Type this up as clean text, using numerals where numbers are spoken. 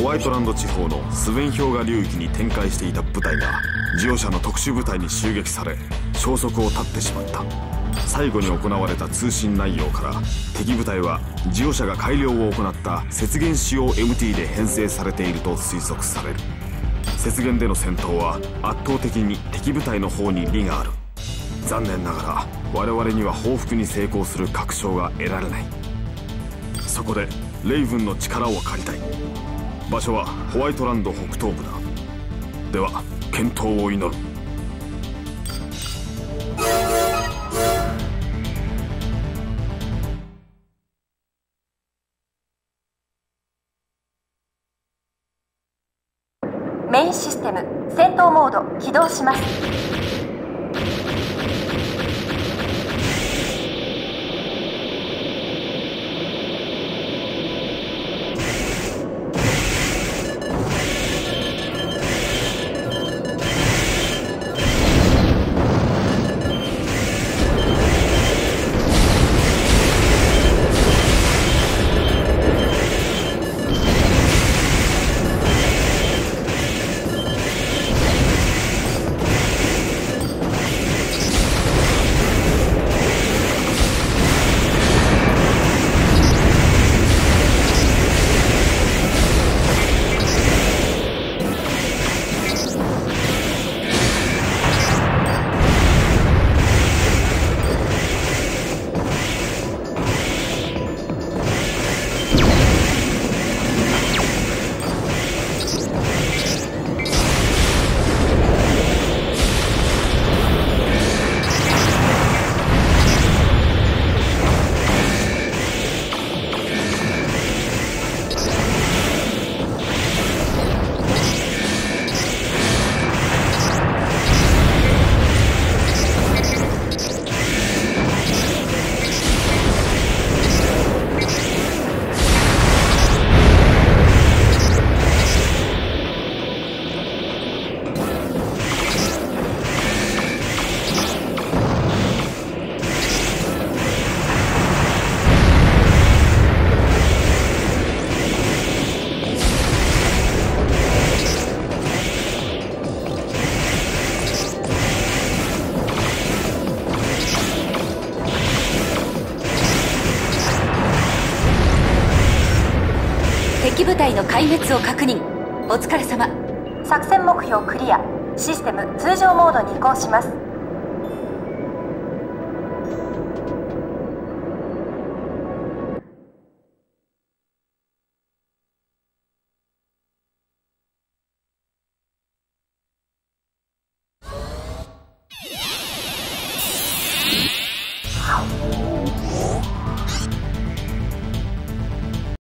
ホワイトランド地方のスヴェン氷河流域に展開していた部隊がジオ社の特殊部隊に襲撃され消息を絶ってしまった。最後に行われた通信内容から敵部隊はジオ社が改良を行った雪原使用 MT で編成されていると推測される。雪原での戦闘は圧倒的に敵部隊の方に利がある。残念ながら我々には報復に成功する確証が得られない。そこでレイブンの力を借りたい。場所はホワイトランド北東部だ。では健闘を祈る。 メインシステム戦闘モード起動します。敵部隊の壊滅を確認。お疲れ様。作戦目標クリア。システム通常モードに移行します。